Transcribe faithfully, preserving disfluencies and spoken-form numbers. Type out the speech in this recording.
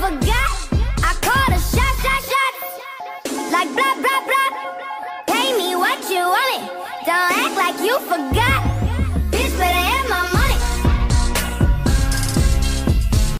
forgot. I called a shot, shot, shot. Like blah, blah, blah. Pay me what you wanted. Don't act like you forgot.